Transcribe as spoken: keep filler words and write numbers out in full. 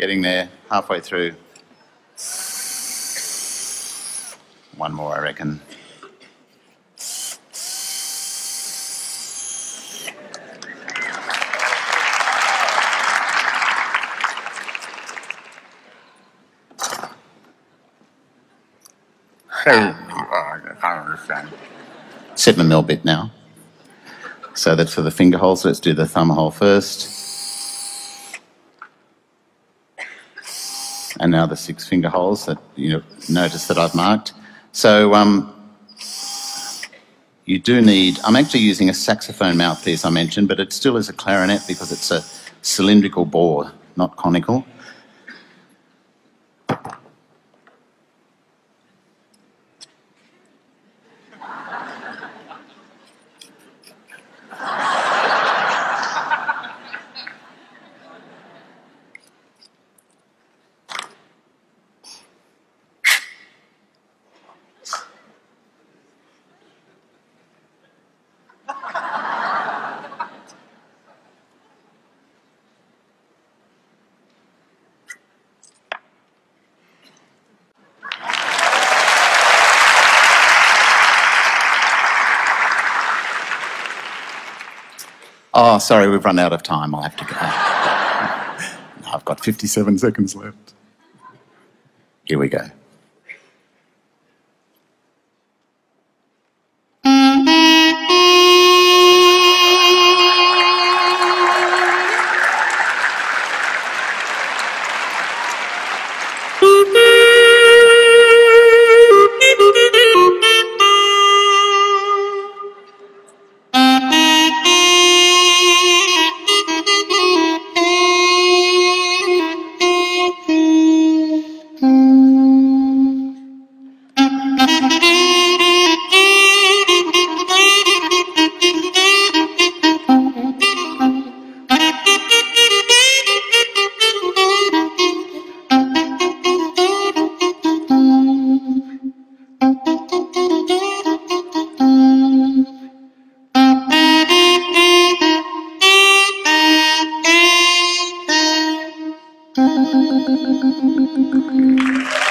Getting there, halfway through. One more, I reckon. I can't understand. Seven mil bit now. So that's for the finger holes. Let's do the thumb hole first. And now the six finger holes that you notice that I've marked. So um, you do need, I'm actually using a saxophone mouthpiece I mentioned, but it still is a clarinet because it's a cylindrical bore, not conical. Oh, sorry, we've run out of time. I'll have to go. No, I've got fifty-seven seconds left. Here we go. Thank you.